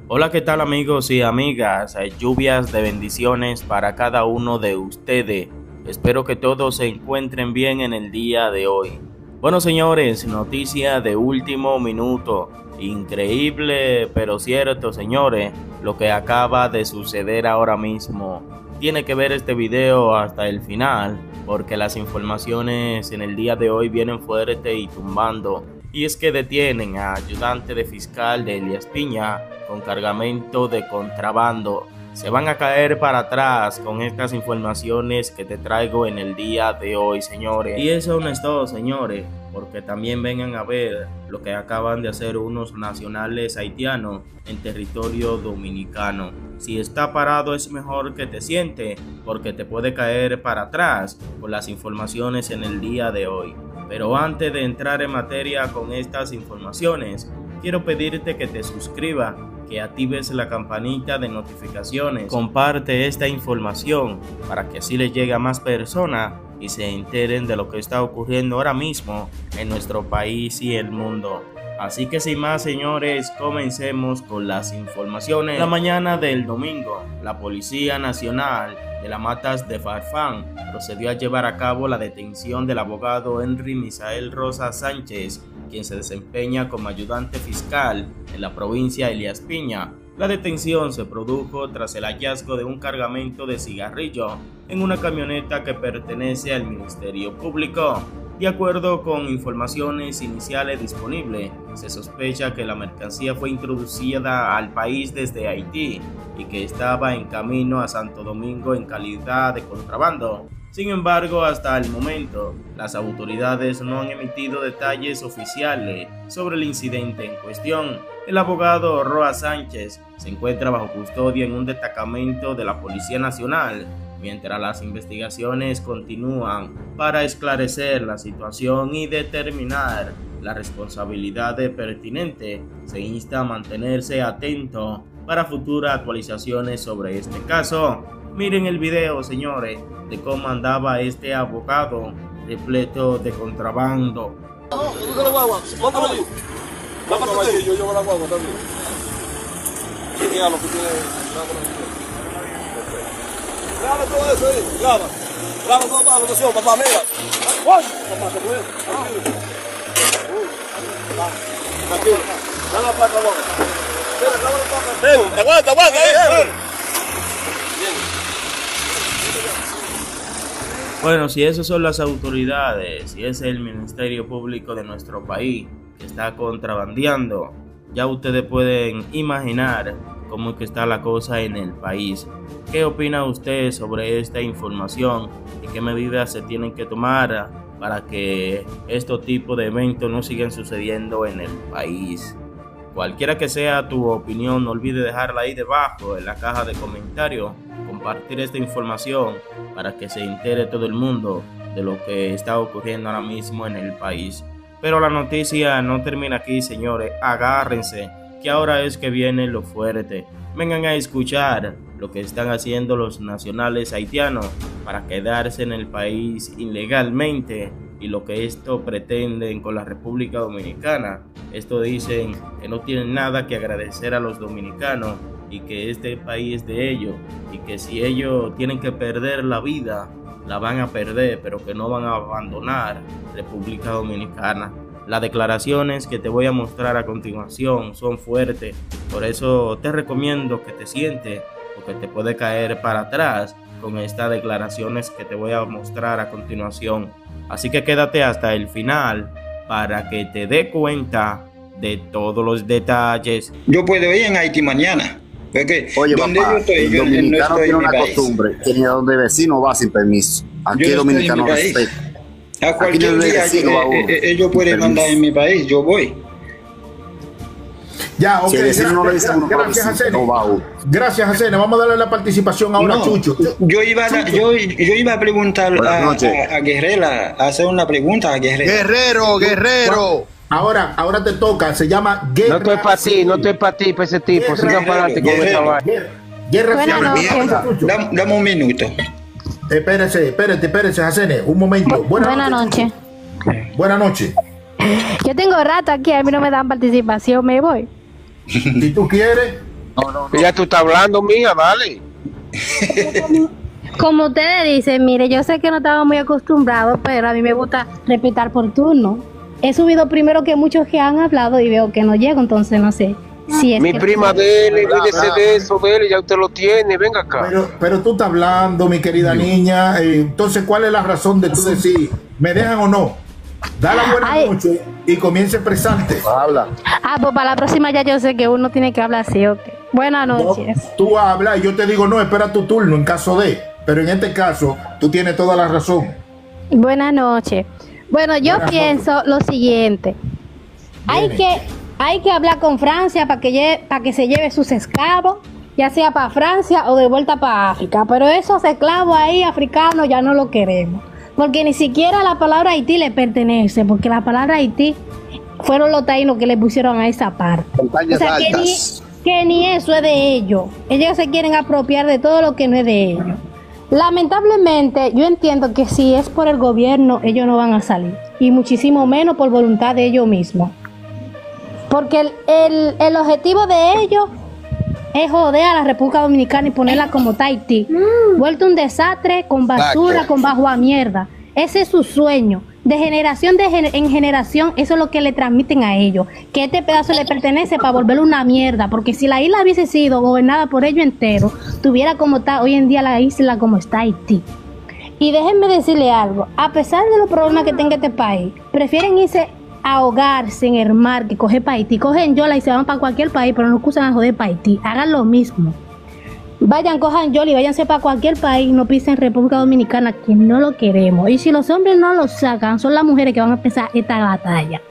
Hola, ¿qué tal amigos y amigas? Lluvias de bendiciones para cada uno de ustedes. Espero que todos se encuentren bien en el día de hoy. Bueno, señores, noticia de último minuto. Increíble, pero cierto, señores, lo que acaba de suceder ahora mismo. Tiene que ver este video hasta el final, porque las informaciones en el día de hoy vienen fuertes y tumbando. Y es que detienen a ayudante de fiscal de Elías Piña con cargamento de contrabando. Se van a caer para atrás con estas informaciones que te traigo en el día de hoy, señores. Y eso no es todo, señores, porque también vengan a ver lo que acaban de hacer unos nacionales haitianos en territorio dominicano. Si está parado es mejor que te siente, porque te puede caer para atrás con las informaciones en el día de hoy. Pero antes de entrar en materia con estas informaciones, quiero pedirte que te suscribas, que actives la campanita de notificaciones, comparte esta información para que así le llegue a más personas y se enteren de lo que está ocurriendo ahora mismo en nuestro país y el mundo. Así que sin más, señores, comencemos con las informaciones. La mañana del domingo, la Policía Nacional de las Matas de Farfán procedió a llevar a cabo la detención del abogado Henry Misael Rosa Sánchez, quien se desempeña como ayudante fiscal en la provincia de Elías Piña. La detención se produjo tras el hallazgo de un cargamento de cigarrillo en una camioneta que pertenece al Ministerio Público. De acuerdo con informaciones iniciales disponibles, se sospecha que la mercancía fue introducida al país desde Haití y que estaba en camino a Santo Domingo en calidad de contrabando. Sin embargo, hasta el momento, las autoridades no han emitido detalles oficiales sobre el incidente en cuestión. El abogado Roa Sánchez se encuentra bajo custodia en un destacamento de la Policía Nacional, mientras las investigaciones continúan para esclarecer la situación y determinar la responsabilidad pertinente. Se insta a mantenerse atento para futuras actualizaciones sobre este caso. Miren el video, señores, de cómo andaba este abogado repleto de contrabando. Graba todo eso ahí, graba todo para la votación, papá, mira. Papá, se puede. Tranquilo. Dale la placa, boca. Mira, graba la placa. Ven, aguanta, ahí. Bueno, si esas son las autoridades, si es el Ministerio Público de nuestro país que está contrabandeando, ya ustedes pueden imaginar cómo es que está la cosa en el país. ¿Qué opina usted sobre esta información y qué medidas se tienen que tomar para que estos tipos de eventos no sigan sucediendo en el país? Cualquiera que sea tu opinión, no olvide dejarla ahí debajo en la caja de comentarios, compartir esta información para que se entere todo el mundo de lo que está ocurriendo ahora mismo en el país. Pero la noticia no termina aquí, señores, agárrense, que ahora es que viene lo fuerte. Vengan a escuchar lo que están haciendo los nacionales haitianos para quedarse en el país ilegalmente y lo que esto pretenden con la República Dominicana. Esto dicen que no tienen nada que agradecer a los dominicanos y que este país es de ellos y que si ellos tienen que perder la vida, la van a perder, pero que no van a abandonar República Dominicana. Las declaraciones que te voy a mostrar a continuación son fuertes, por eso te recomiendo que te sientes, porque te puede caer para atrás con estas declaraciones que te voy a mostrar a continuación. Así que quédate hasta el final para que te dé cuenta de todos los detalles. Yo puedo ir en Haití mañana. Porque oye, donde papá, yo estoy, el yo dominicano no estoy tiene en mi una país. costumbre que ni a donde vecino va sin permiso. Aquí el dominicano respeta. A cualquier día ellos pueden mandar en mi país, yo voy. Ya, ok. Si el vecino no le dice a uno, Gracias, Jacene. no va uno. Gracias, Jacene. Vamos a darle la participación ahora a Chucho. Yo iba a preguntar a Guerrera, a hacer una pregunta a Guerrera. Guerrero. Ahora te toca, se llama Guerra. No estoy para ti, para ese tipo. Sigan para adelante con esa vaina. Dame un minuto. Espérese, Jacene, un momento. Buenas noches. Buenas noches. Yo tengo rato aquí, a mí no me dan participación, me voy. Si tú quieres. Ya tú estás hablando, mía, dale. Como ustedes dicen, mire, yo sé que no estaba muy acostumbrado, pero a mí me gusta repitar por turno. He subido primero que muchos que han hablado y veo que no llego, entonces no sé si es Mi que prima dele, olvídese de eso, dele, ya usted lo tiene, venga acá. Pero tú estás hablando, mi querida niña. Entonces, ¿cuál es la razón de tú decir, me dejan o no? Da la buena noche y comienza a expresarte. Habla. pues para la próxima ya yo sé que uno tiene que hablar así, ok. Buenas noches. No, tú hablas y yo te digo, no, espera tu turno en caso de. Pero en este caso, tú tienes toda la razón. Buenas noches. Bueno, yo pienso lo siguiente. Hay que hablar con Francia para que se lleve sus esclavos, ya sea para Francia o de vuelta para África. Pero esos esclavos ahí africanos ya no lo queremos. Porque ni siquiera la palabra Haití le pertenece, porque la palabra Haití fueron los taínos que le pusieron a esa parte. O sea, que ni eso es de ellos. Ellos se quieren apropiar de todo lo que no es de ellos. Lamentablemente, yo entiendo que si es por el gobierno, ellos no van a salir. Y muchísimo menos por voluntad de ellos mismos. Porque el objetivo de ellos es joder a la República Dominicana y ponerla como Tahití. Vuelto un desastre, con basura, con bajo a mierda. Ese es su sueño. De generación en generación, eso es lo que le transmiten a ellos. Que este pedazo le pertenece para volverlo una mierda. Porque si la isla hubiese sido gobernada por ellos entero, tuviera como está hoy en día la isla como está Haití. Y déjenme decirle algo. A pesar de los problemas que tenga este país, prefieren irse a ahogarse en el mar que coger para Haití. Cogen yola y se van para cualquier país, pero no excusan a joder para Haití. Hagan lo mismo. Vayan, cojan yola y váyanse para cualquier país, no pisen República Dominicana, que no lo queremos. Y si los hombres no lo sacan, son las mujeres que van a empezar esta batalla.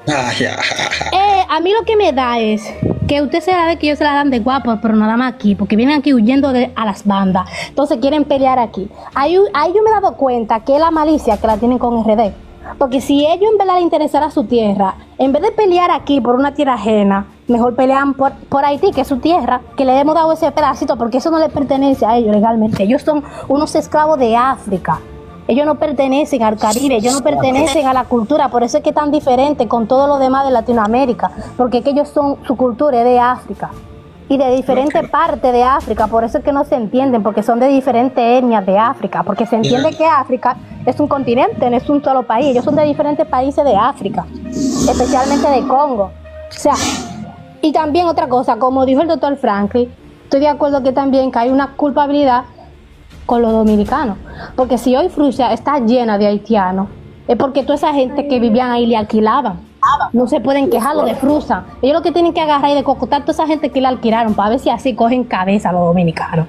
A mí lo que me da es que usted se la de que ellos se la dan de guapos, pero nada más aquí, porque vienen aquí huyendo a las bandas. Entonces quieren pelear aquí. Ahí yo me he dado cuenta que es la malicia que la tienen con RD. Porque si ellos en verdad les interesara su tierra, en vez de pelear aquí por una tierra ajena, mejor pelean por Haití, que es su tierra, que le hemos dado ese pedacito, porque eso no le pertenece a ellos legalmente. Ellos son unos esclavos de África. Ellos no pertenecen al Caribe, ellos no pertenecen a la cultura, por eso es que es tan diferente con todo lo demás de Latinoamérica, porque es que ellos son, su cultura es de África. Y de diferentes partes de África, por eso es que no se entienden, porque son de diferentes etnias de África, porque se entiende que África es un continente, no es un solo país, ellos son de diferentes países de África, especialmente de Congo. O sea, y también otra cosa, como dijo el doctor Franklin, estoy de acuerdo que también que hay una culpabilidad con los dominicanos, porque si hoy Rusia está llena de haitianos, es porque toda esa gente que vivían ahí le alquilaban. No se pueden quejar lo de Frusa. Ellos lo que tienen que agarrar y de cocotar toda esa gente que le alquilaron para ver si así cogen cabeza a los dominicanos.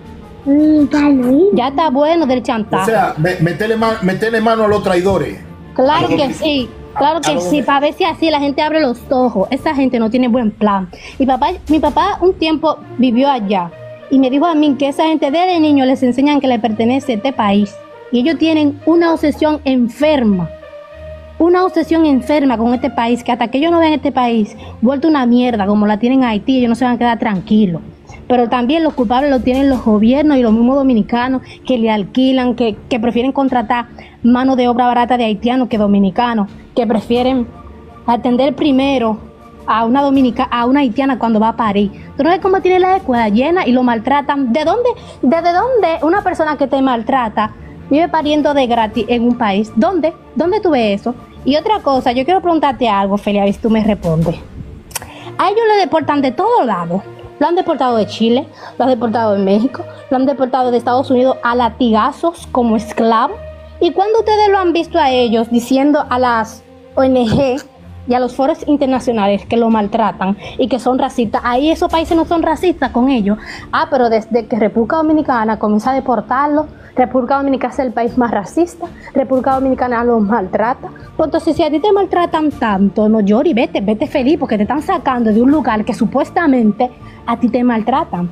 Ya está bueno del chantaje. O sea, meterle mano a los traidores. Claro que sí. Claro que sí, para ver si así la gente abre los ojos. Esa gente no tiene buen plan. Mi papá un tiempo vivió allá y me dijo a mí que esa gente desde niño les enseñan que le pertenece a este país. Y ellos tienen una obsesión enferma. Una obsesión enferma con este país, que hasta que ellos no vean este país vuelto una mierda como la tienen en Haití, ellos no se van a quedar tranquilos. Pero también los culpables los tienen los gobiernos y los mismos dominicanos que le alquilan, que prefieren contratar mano de obra barata de haitianos que dominicanos, que prefieren atender primero a una haitiana cuando va a parir. ¿Tú no ves cómo tiene la escuela llena y lo maltratan? ¿Desde dónde una persona que te maltrata vive pariendo de gratis en un país? ¿Dónde tú ves eso? Y otra cosa, yo quiero preguntarte algo, Feli, a ver si tú me respondes. A ellos le deportan de todos lados. Lo han deportado de Chile, lo han deportado de México, lo han deportado de Estados Unidos a latigazos como esclavos. ¿Y cuándo ustedes lo han visto a ellos diciendo a las ONG y a los foros internacionales que lo maltratan y que son racistas? Ahí esos países no son racistas con ellos. Pero desde que República Dominicana comienza a deportarlos, República Dominicana es el país más racista, República Dominicana los maltrata. Pues entonces, si a ti te maltratan tanto, no llores, vete feliz, porque te están sacando de un lugar que supuestamente a ti te maltratan.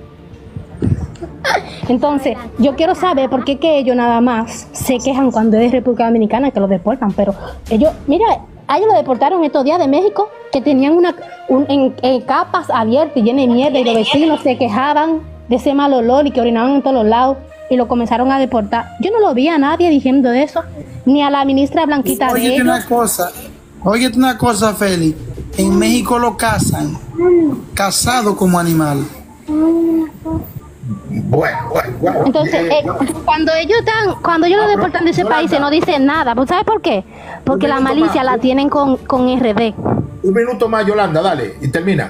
Entonces, yo quiero saber por qué que ellos nada más se quejan cuando es República Dominicana que los deportan, pero ellos, mira, a ellos lo deportaron estos días de México, que tenían en capas abiertas y llenas de mierda, y los vecinos se quejaban de ese mal olor y que orinaban en todos los lados, y lo comenzaron a deportar. Yo no lo vi a nadie diciendo eso, ni a la ministra Blanquita de ellos. Óyete una cosa, Félix. En México lo cazan, cazado como animal. Bueno. Entonces, cuando ellos lo deportan de ese país, no dicen nada. ¿Sabes por qué? Porque la malicia la tienen con RD. Un minuto más, Yolanda, dale, y termina.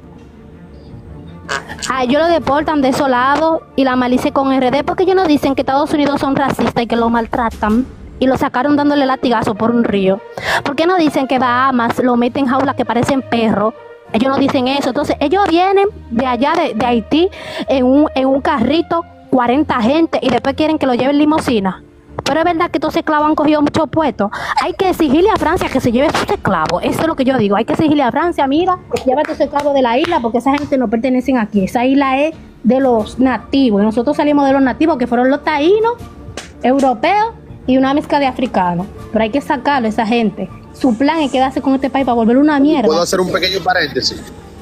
Ellos lo deportan de esos lados y la malicia con RD, porque ellos no dicen que Estados Unidos son racistas y que lo maltratan y lo sacaron dándole latigazo por un río. ¿Por qué no dicen que Bahamas lo meten en jaulas que parecen perros? Ellos no dicen eso. Entonces ellos vienen de allá de Haití en un carrito, 40 gente, y después quieren que lo lleven limosina. Pero es verdad que estos esclavos han cogido muchos puestos. Hay que exigirle a Francia que se lleve sus esclavos. Eso es lo que yo digo. Hay que exigirle a Francia, mira, llévate tus esclavos de la isla, porque esa gente no pertenecen aquí. Esa isla es de los nativos. Y nosotros salimos de los nativos, que fueron los taínos, europeos y una mezcla de africanos. Pero hay que sacarlo a esa gente. Su plan es quedarse con este país para volverlo una mierda. ¿Puedo hacer un pequeño paréntesis?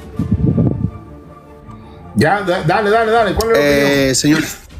Ya, dale. ¿Cuál es la opinión? Señor,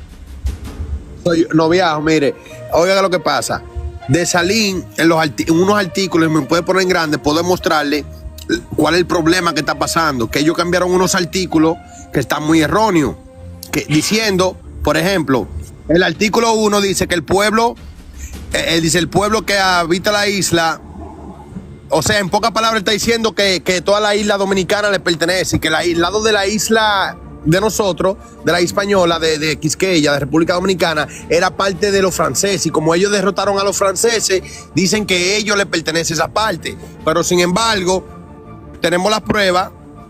no viajo, mire, oiga lo que pasa. De Salín, en unos artículos, me puede poner en grande, puedo mostrarle cuál es el problema que está pasando. Que ellos cambiaron unos artículos que están muy erróneos. Diciendo, por ejemplo, el artículo 1 dice que el pueblo, dice el pueblo que habita la isla. O sea, en pocas palabras está diciendo que toda la isla dominicana le pertenece y que el lado de la isla de nosotros, de la española, de Quisqueya, de República Dominicana, era parte de los franceses. Y como ellos derrotaron a los franceses, dicen que a ellos les pertenece esa parte. Pero sin embargo, tenemos la prueba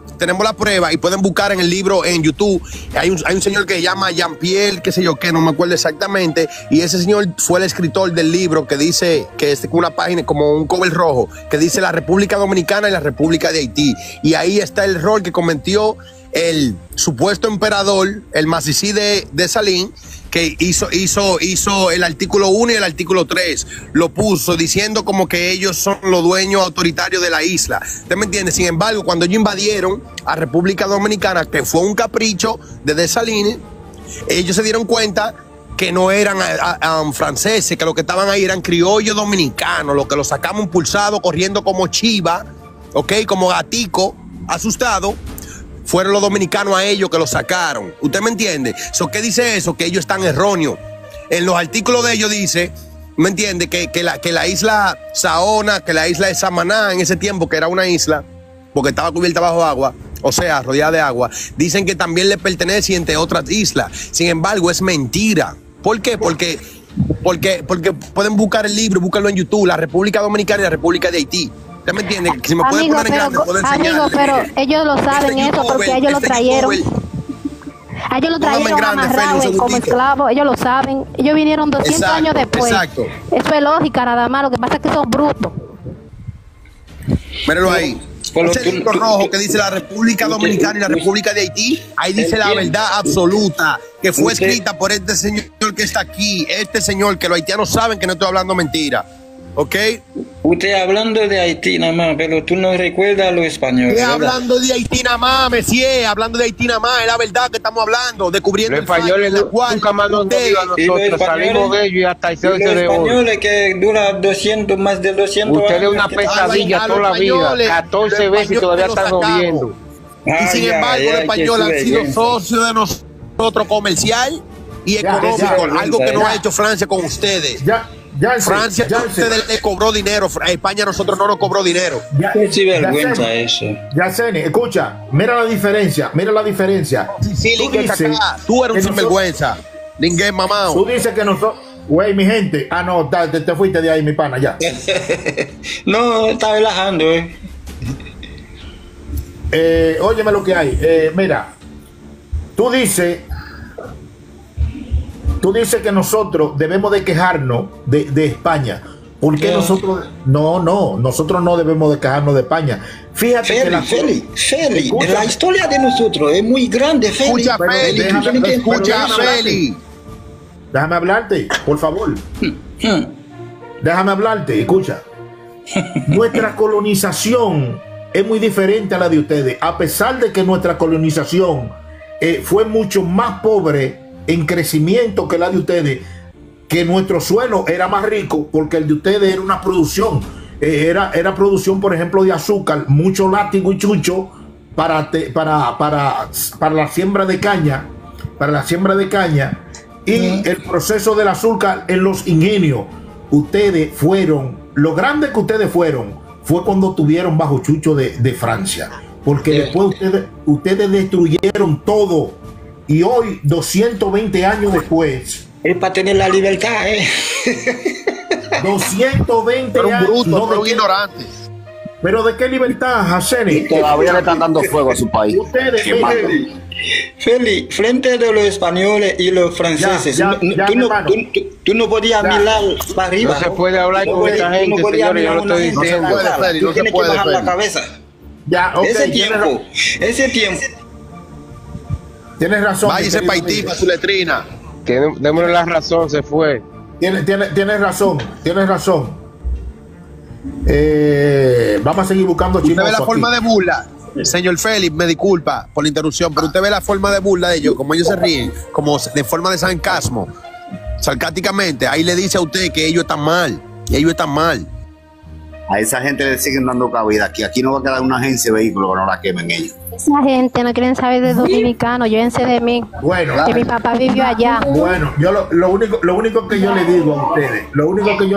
y pueden buscar en el libro en YouTube. Hay un señor que se llama Jean-Pierre, qué sé yo qué, no me acuerdo exactamente, y ese señor fue el escritor del libro que dice, que es una página como un cover rojo, que dice la República Dominicana y la República de Haití. Y ahí está el error que cometió el supuesto emperador, el Macicí de Salín, que hizo el artículo 1 y el artículo 3. Lo puso diciendo como que ellos son los dueños autoritarios de la isla. ¿Usted me entiende? Sin embargo, cuando ellos invadieron a República Dominicana, que fue un capricho de Dessalines, ellos se dieron cuenta que no eran franceses, que los que estaban ahí eran criollos dominicanos, los que los sacamos impulsados, corriendo como chiva, ¿ok? Como gatico, asustado. Fueron los dominicanos a ellos que los sacaron. ¿Usted me entiende? ¿Qué dice eso? Que ellos están erróneos. En los artículos de ellos dice, ¿me entiende? Que la isla Saona, que la isla de Samaná en ese tiempo, que era una isla, porque estaba cubierta bajo agua, o sea, rodeada de agua, dicen que también le pertenece entre otras islas. Sin embargo, es mentira. ¿Por qué? Porque pueden buscar el libro, búscalo en YouTube, la República Dominicana y la República de Haití. ¿Usted me entiende? Si me puede poner en grande, puedo enseñarle. Amigo, pero ellos lo saben eso porque ellos lo trajeron. Ellos lo trajeron amarrado como esclavos, ellos lo saben. Ellos vinieron 200 años después. Exacto. Eso es lógica nada más, lo que pasa es que son brutos. Míralo ahí. Ese libro rojo que dice la República Dominicana y la República de Haití, ahí dice la verdad absoluta, que fue escrita por este señor que está aquí, este señor, que los haitianos saben que no estoy hablando mentira. ¿Ok? Usted hablando de Haití nada más, pero tú no recuerdas lo español. Estoy hablando de Haití nada más, Messier, hablando de Haití nada más, es la verdad que estamos hablando, descubriendo los españoles nunca más nos dio a nosotros, salimos de ellos y hasta el 6 de hoy. Los españoles que dura más de 200 Usted años. Usted es una pesadilla toda la vida, 14 veces y todavía están moviendo. Y sin embargo, los españoles han sido socios de nosotros comercial y económico, algo que no ha hecho Francia con ustedes. Francia a ustedes le cobró dinero, a España a nosotros no nos cobró dinero. Sí, vergüenza eso. Yaceni, escucha, mira la diferencia. Sí, tú eres un sinvergüenza. Lingué mamado. Tú dices que nosotros, güey, mi gente. Ah, no, te fuiste de ahí, mi pana, ya. No, está relajando, óyeme lo que hay. Mira, tú dices que nosotros debemos de quejarnos de España. ¿Por qué nosotros? Nosotros no debemos de quejarnos de España. Fíjate que Feli, la historia de nosotros es muy grande, Feli. Escucha, Feli. Déjame hablarte, por favor. Déjame hablarte, escucha. Nuestra colonización es muy diferente a la de ustedes. A pesar de que nuestra colonización fue mucho más pobre en crecimiento que la de ustedes, que nuestro suelo era más rico porque el de ustedes era una producción, era producción, por ejemplo, de azúcar, mucho látigo y chucho, para la siembra de caña, y el proceso del azúcar en los ingenios. Ustedes fueron, lo grande que ustedes fueron fue cuando tuvieron bajo chucho de Francia, porque después ustedes destruyeron todo, y hoy 220 años después es para tener la libertad, 220 pero un años, bruto, no, pero un ignorante. pero ¿de qué libertad, Haceni? Y todavía le están dando fuego a su país. Ustedes, Feli, frente de los españoles y los franceses, tú no podías mirar para arriba. No se puede hablar con esta gente, señores, yo lo estoy diciendo. No se puede, Feli, no se puede, bajar la Feli. cabeza. Ya, okay, Ese tiempo. Tienes razón. Váyase para Haití, para su letrina. Démosle la razón, se fue. Tienes razón. Vamos a seguir buscando Usted ve la aquí. forma de burla. Señor Félix, me disculpa por la interrupción, pero usted ve la forma de burla de ellos, como ellos se ríen, como de forma de sarcasmo, sarcásticamente. Ahí le dice a usted que ellos están mal, y ellos están mal. A esa gente le siguen dando cabida. Aquí no va a quedar una agencia de vehículos que no la quemen ellos. Esa gente no quieren saber de dominicano, llévense de mí. Bueno, que mi papá vivió allá. Bueno, yo lo único que yo le digo a ustedes, lo único que yo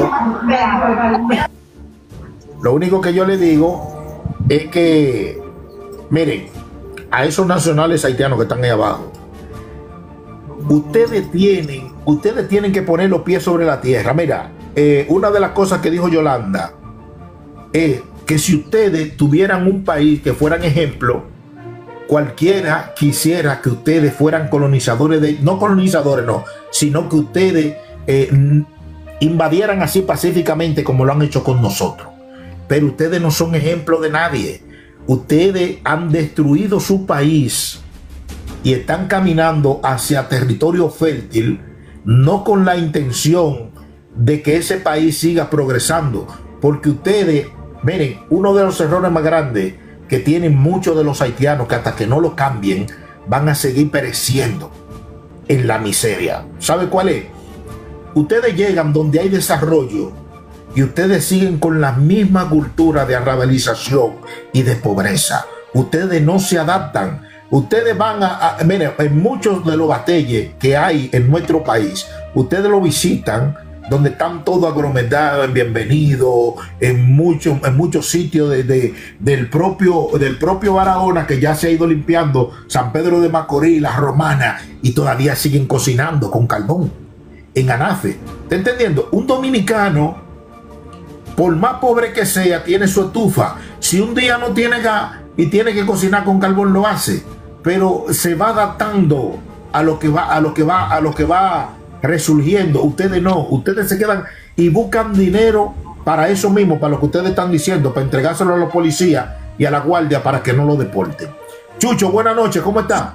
le digo es que, miren, a esos nacionales haitianos que están ahí abajo, ustedes tienen que poner los pies sobre la tierra. Mira, una de las cosas que dijo Yolanda es que si ustedes tuvieran un país que fueran ejemplo, cualquiera quisiera que ustedes fueran colonizadores, no colonizadores, no, sino que ustedes invadieran así pacíficamente como lo han hecho con nosotros. Pero ustedes no son ejemplo de nadie. Ustedes han destruido su país y están caminando hacia territorio fértil, no con la intención de que ese país siga progresando, porque ustedes, miren, uno de los errores más grandes que tienen muchos de los haitianos, que hasta que no lo cambien van a seguir pereciendo en la miseria. ¿Sabe cuál es? Ustedes llegan donde hay desarrollo y ustedes siguen con la misma cultura de arrabalización y de pobreza. Ustedes no se adaptan. Ustedes van miren, en muchos de los batalles que hay en nuestro país, ustedes lo visitan, donde están todos aglomerados en Bienvenido, en muchos sitios del propio Barahona, que ya se ha ido limpiando, San Pedro de Macorís, La Romana, y todavía siguen cocinando con carbón en Anafe. ¿Está entendiendo? Un dominicano, por más pobre que sea, tiene su estufa. Si un día no tiene gas y tiene que cocinar con carbón, lo hace, pero se va adaptando a lo que va resurgiendo. Ustedes no, ustedes se quedan y buscan dinero para eso mismo, para lo que ustedes están diciendo, para entregárselo a los policías y a la guardia para que no lo deporten. Chucho, buenas noches, ¿cómo está?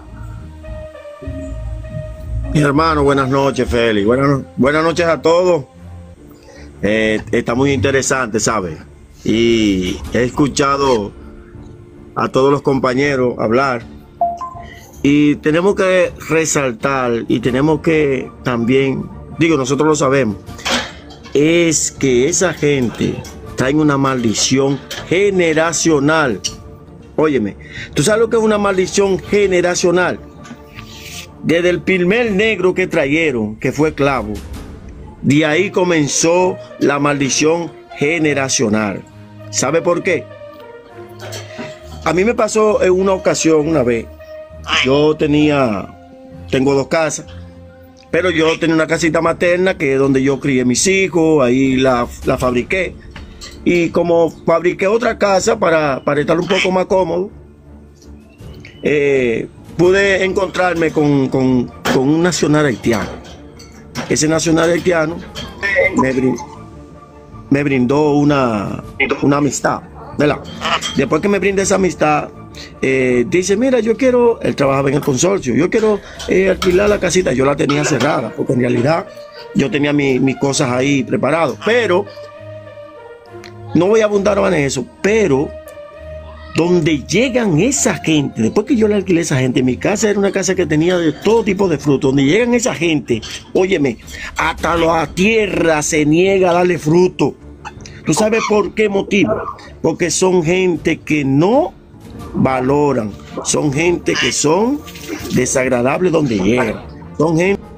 Mi hermano, buenas noches, Félix. Buenas noches a todos. Está muy interesante, ¿sabes? Y he escuchado a todos los compañeros hablar. Y tenemos que resaltar y tenemos que también, nosotros lo sabemos, es que esa gente trae una maldición generacional. Óyeme, ¿tú sabes lo que es una maldición generacional? Desde el primer negro que trajeron, que fue esclavo, de ahí comenzó la maldición generacional. ¿Sabe por qué? A mí me pasó en una ocasión, una vez. Yo tengo 2 casas, pero yo tenía una casita materna que es donde yo crié mis hijos, ahí la fabriqué. Y como fabriqué otra casa para estar un poco más cómodo, pude encontrarme con un nacional haitiano. Ese nacional haitiano me brindó una amistad, ¿verdad? Después que me brindó esa amistad, dice, mira, él trabajaba en el consorcio, yo quiero alquilar la casita. Yo la tenía cerrada, porque en realidad yo tenía mis cosas ahí preparadas, pero no voy a abundar más en eso. Pero donde llegan esa gente, después que yo le alquilé a esa gente, mi casa era una casa que tenía de todo tipo de frutos. Donde llegan esa gente, óyeme, hasta la tierra se niega a darle fruto. ¿Tú sabes por qué motivo? Porque son gente que no valoran. Son gente que son desagradables donde llegan. Son gente